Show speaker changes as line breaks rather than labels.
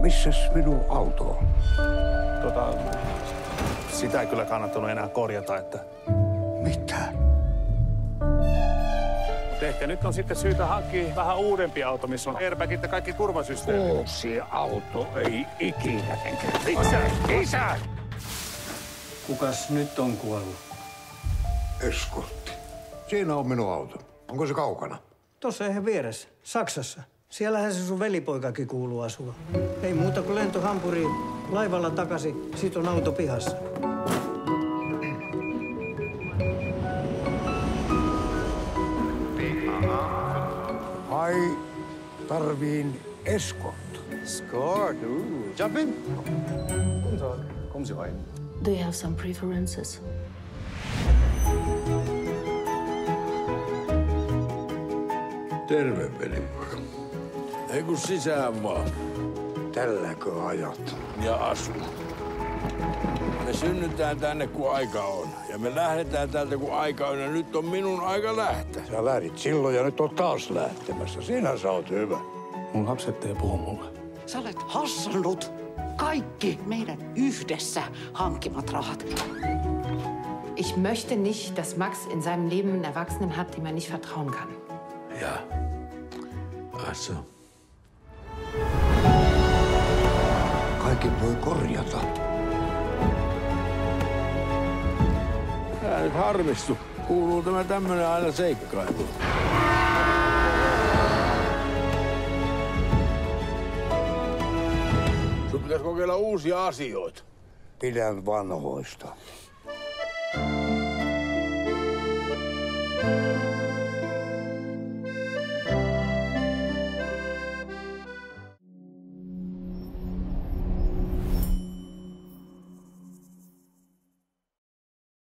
Missäs minun auto on?
Sitä ei kyllä kannattanut enää korjata, että...
Mitä?
Ehkä nyt on sitten syytä hankkia vähän uudempi auto, missä on airbagit ja kaikki turvasysteemit.
Uusi auto ei ikinä enkä... Isä!
Kukas nyt on kuollut?
Eskortti. Siinä on minun auto. Onko se kaukana?
Tuossa ihan vieressä, Saksassa. Siellähän se sun velipoikakin kuuluu asua. Ei muuta kuin lento Hampuriin, laivalla takaisin, sit on auto pihassa.
Ai, tarviin eskortti.
Escort, jump in. Guten Tag, kommen Sie rein.
Do you have some preferences?
Terve, velipoika.
Ei kun sisään vaan.
Tälläkö ajat?
Ja asu. Me synnytään tänne, kun aika on. Ja me lähdetään täältä, kun aika on. Ja nyt on minun aika lähteä.
Sä lähdit silloin ja nyt on taas lähtemässä. Sinä sä oot hyvä.
Mun lapset ei puhu mulle.
Sä olet hassannut kaikki meidän yhdessä hankkimat rahat.
Ich möchte nicht, dass Max in seinem Leben einen Erwachsenen hat, dem er nicht vertrauen kann.
Ja. Ach so.
Kaiken voi korjata.
Älä nyt harmistu. Kuuluu tämä tämmönen aina seikkailuun. Sun pitäisi kokeilla uusia asioita.
Pidän vanhoista.